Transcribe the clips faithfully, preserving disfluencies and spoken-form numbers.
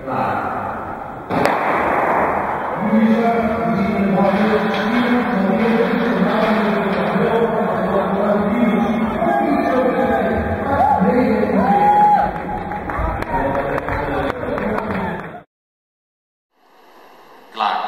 Klaar.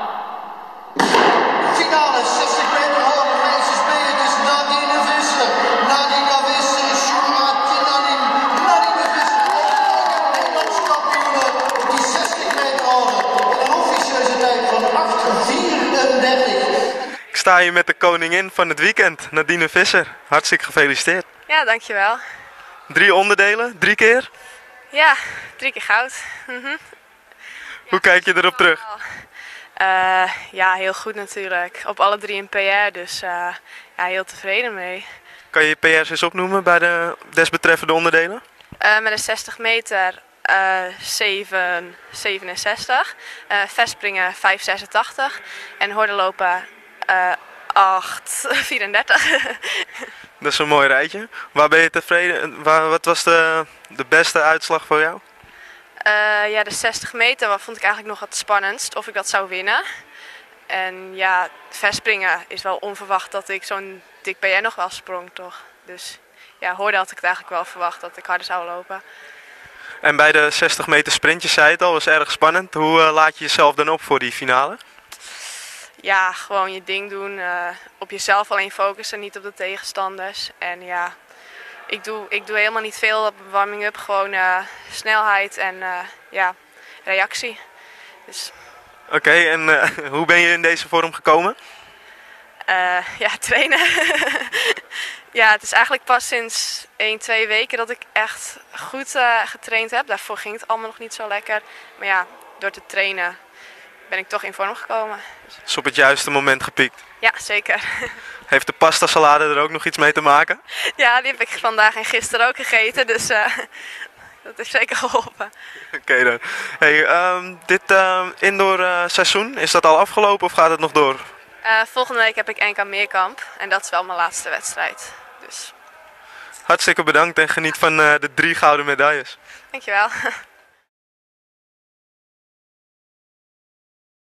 Finale zestig meter hoog, meisjes B. Het is Nadine Visser. Nadine Visser, Shura Tinanin. Nadine Visser, Nederlands kampioen op die zestig meter hoog. Met een officieuze tijd van acht vierendertig. Ik sta hier met de koningin van het weekend, Nadine Visser. Hartstikke gefeliciteerd. Ja, dankjewel. Drie onderdelen, drie keer. Ja, drie keer goud. Mm-hmm. Hoe kijk je erop terug? Uh, ja, heel goed natuurlijk. Op alle drie een P R, dus uh, ja, heel tevreden mee. Kan je je P R's eens opnoemen bij de desbetreffende onderdelen? Uh, met een zestig meter uh, zeven zevenenzestig, uh, verspringen vijf zesentachtig en hordenlopen uh, acht vierendertig. Dat is een mooi rijtje. Waar ben je tevreden? Waar, wat was de, de beste uitslag voor jou? Uh, ja, de zestig meter wat vond ik eigenlijk nog het spannendst, of ik dat zou winnen. En ja, verspringen is wel onverwacht dat ik zo'n dik P R nog wel sprong, toch? Dus ja, hoorde had ik het eigenlijk wel verwacht dat ik harder zou lopen. En bij de zestig meter sprint, je zei het al, was erg spannend. Hoe uh, laat je jezelf dan op voor die finale? Ja, gewoon je ding doen, uh, op jezelf alleen focussen, niet op de tegenstanders. En ja, ik doe, ik doe helemaal niet veel op warming-up, gewoon uh, snelheid en uh, ja, reactie. Dus... Oké, okay, en uh, hoe ben je in deze vorm gekomen? Uh, ja, trainen. Ja, het is eigenlijk pas sinds één, twee weken dat ik echt goed uh, getraind heb. Daarvoor ging het allemaal nog niet zo lekker. Maar ja, door te trainen ben ik toch in vorm gekomen. Dus op het juiste moment gepiekt? Ja, zeker. Heeft de pasta salade er ook nog iets mee te maken? Ja, die heb ik vandaag en gisteren ook gegeten, dus uh, dat heeft zeker geholpen. Oké okay, dan. Hey, um, dit uh, indoor uh, seizoen, is dat al afgelopen of gaat het nog door? Uh, volgende week heb ik N K Meerkamp en dat is wel mijn laatste wedstrijd. Dus. Hartstikke bedankt en geniet van uh, de drie gouden medailles. Dankjewel.